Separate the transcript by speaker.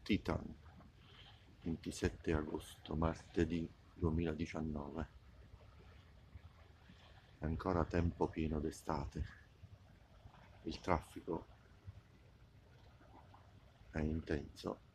Speaker 1: Titan, 27 agosto, martedì 2019. È ancora tempo pieno d'estate. Il traffico è intenso